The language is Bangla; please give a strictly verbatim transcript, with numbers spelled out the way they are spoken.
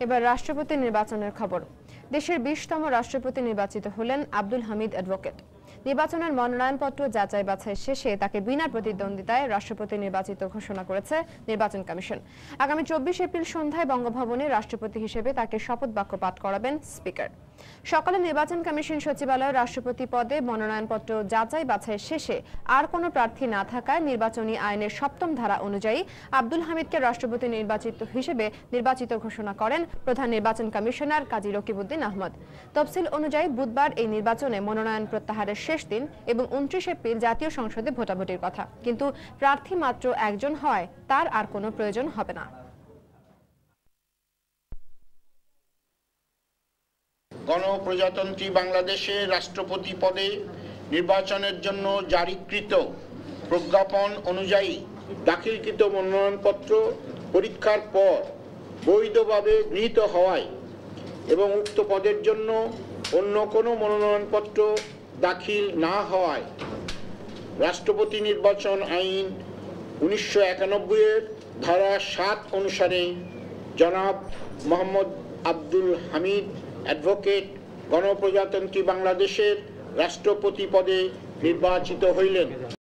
এবার রাষ্ট্রপতি নির্বাচনের খবর। দেশের বিশতম রাষ্ট্রপতি নির্বাচিত হলেন আব্দুল হামিদ অ্যাডভোকেট। নির্বাচনের মনোনয়নপত্র যাচাই বাছাই শেষে তাকে বিনা প্রতিদ্বন্দ্বিতায় রাষ্ট্রপতি নির্বাচিত ঘোষণা করেছে নির্বাচন কমিশন। আগামী চব্বিশ এপ্রিল সন্ধ্যায় বঙ্গভবনে রাষ্ট্রপতি হিসেবে তাকে শপথ বাক্য পাঠ করাবেন স্পিকার। সকালে নির্বাচন কমিশন সচিবালয়ে রাষ্ট্রপতি পদে মনোনয়নপত্র যাচাই বাছাই শেষে আর কোনো প্রার্থী না থাকায় নির্বাচনী আইনের সপ্তম ধারা অনুযায়ী আব্দুল হামিদকে রাষ্ট্রপতি নির্বাচিত হিসেবে নির্বাচিত ঘোষণা করেন প্রধান নির্বাচন কমিশনার কাজী রকিবউদ্দিন আহমদ। তফসিল অনুযায়ী বুধবার এই নির্বাচনে মনোনয়ন প্রত্যাহারের শেষ দিন এবং উনত্রিশ এপ্রিল জাতীয় সংসদে ভোটাভুটির কথা, কিন্তু প্রার্থী মাত্র একজন হয় তার আর কোনো প্রয়োজন হবে না। গণপ্রজাতন্ত্রী বাংলাদেশের রাষ্ট্রপতি পদে নির্বাচনের জন্য জারিকৃত প্রজ্ঞাপন অনুযায়ী দাখিলকৃত মনোনয়নপত্র পরীক্ষার পর বৈধভাবে গৃহীত হওয়ায় এবং উক্ত পদের জন্য অন্য কোনো মনোনয়নপত্র দাখিল না হওয়ায় রাষ্ট্রপতি নির্বাচন আইন উনিশশো একানব্বই এর ধারা সাত অনুসারে জনাব মোহাম্মদ আব্দুল হামিদ অ্যাডভোকেট গণপ্রজাতন্ত্রী বাংলাদেশের রাষ্ট্রপতি পদে নির্বাচিত হইলেন।